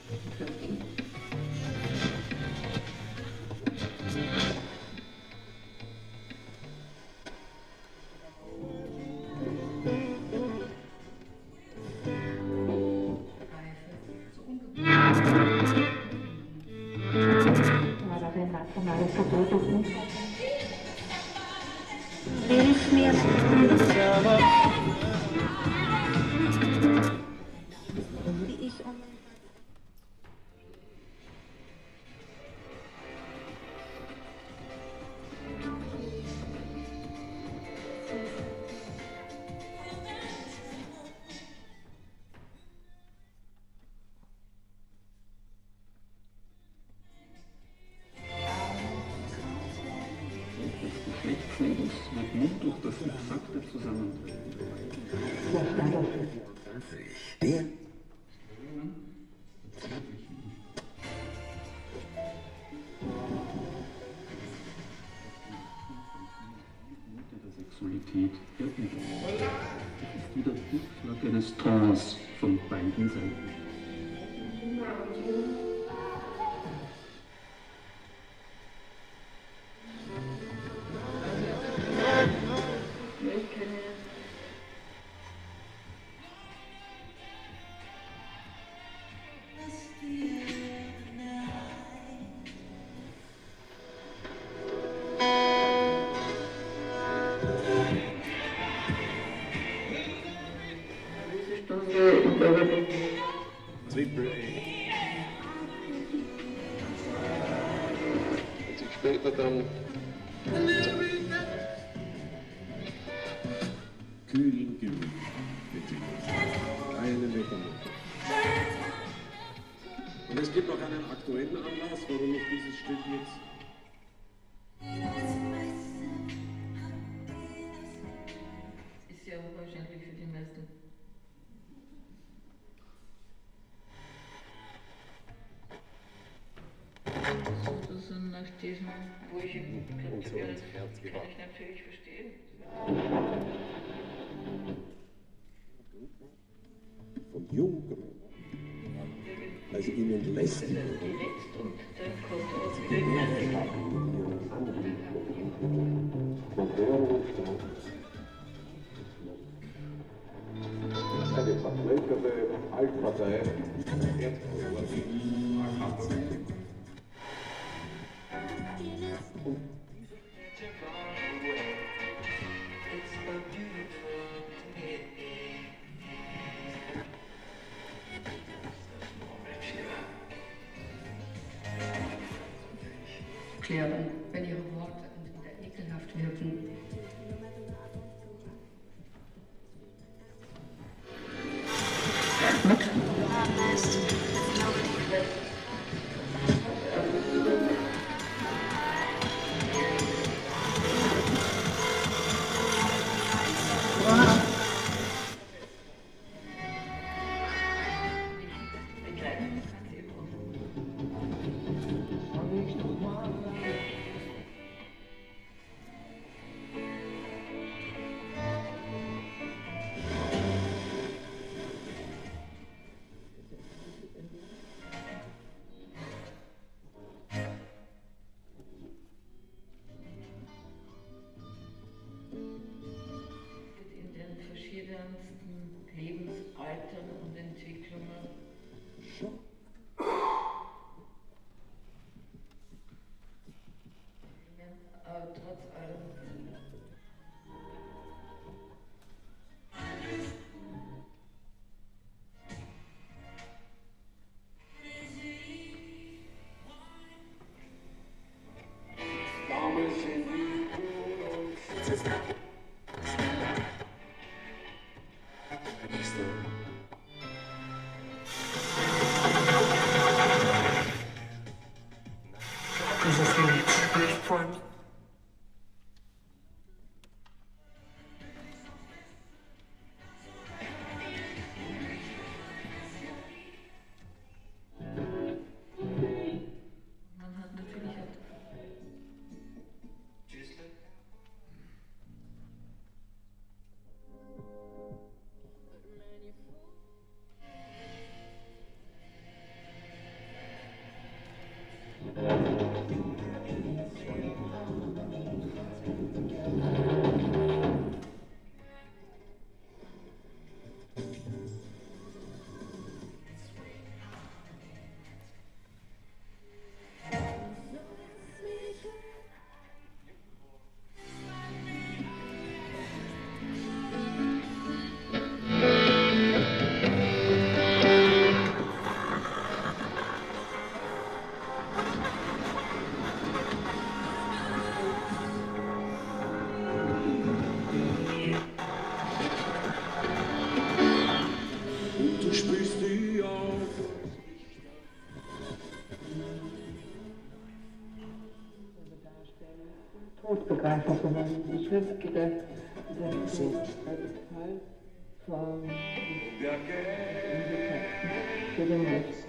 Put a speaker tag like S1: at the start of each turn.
S1: Hilf mir. Wie ich
S2: mit Mund durch das exakte Zusammentreffen.
S3: Der
S2: Sexualität irgendwie. Das ist wieder Rückschlag eines Tors von beiden Seiten.
S4: Triple A. Und sich später dann kühlen Gemüt mit eine Meter. Und es gibt noch einen aktuellen Anlass, warum ich dieses Stück mit
S5: ist ja unwahrscheinlich für die meisten. Also nach diesem, wo ich im Herz kann ich natürlich verstehen.
S4: von Jung, also ihnen lässt
S5: Und dann kommt aus wieder
S4: eine verblödete Altpartei
S5: klären, wenn ihre Worte entweder ekelhaft wirken. In den verschiedensten Lebensaltern und Entwicklungen. Aber trotz allem.
S1: dieses Lied nicht von
S5: Man hat natürlich auch
S1: begreifen zu wollen. Die Schrift geht der Teil vom für den Rest.